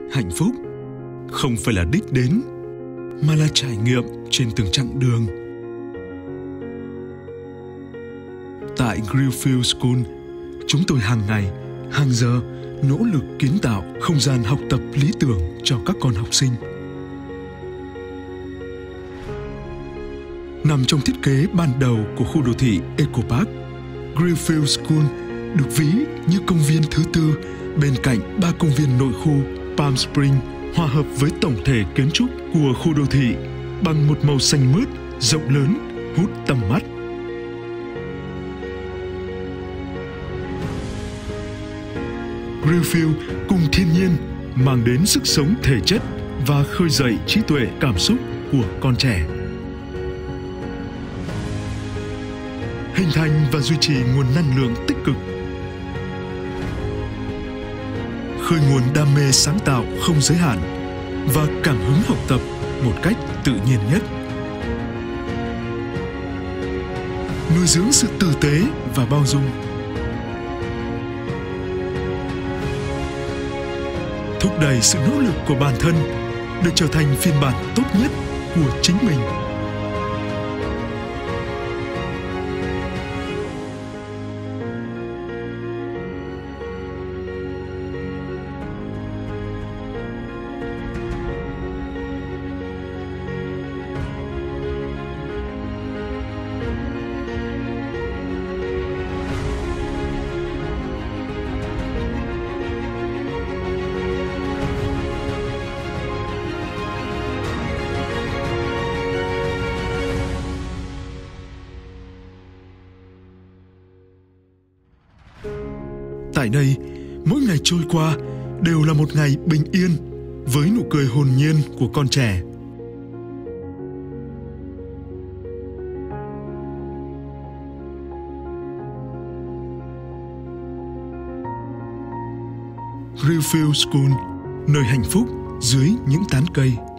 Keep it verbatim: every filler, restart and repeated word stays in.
hạnh phúc không phải là đích đến, mà là trải nghiệm trên từng chặng đường. Tại Greenfield School, chúng tôi hàng ngày, hàng giờ nỗ lực kiến tạo không gian học tập lý tưởng cho các con học sinh. Nằm trong thiết kế ban đầu của khu đô thị Eco Park, Greenfield School được ví như công viên thứ tư bên cạnh ba công viên nội khu Palm Springs, hòa hợp với tổng thể kiến trúc của khu đô thị bằng một màu xanh mướt, rộng lớn, hút tầm mắt. Greenfield cùng thiên nhiên mang đến sức sống thể chất và khơi dậy trí tuệ cảm xúc của con trẻ. Hình thành và duy trì nguồn năng lượng tích cực, khơi nguồn đam mê sáng tạo không giới hạn và cảm hứng học tập một cách tự nhiên nhất. Nuôi dưỡng sự tử tế và bao dung. Thúc đẩy sự nỗ lực của bản thân được trở thành phiên bản tốt nhất của chính mình. Tại đây, mỗi ngày trôi qua đều là một ngày bình yên với nụ cười hồn nhiên của con trẻ. Greenfield School, nơi hạnh phúc dưới những tán cây.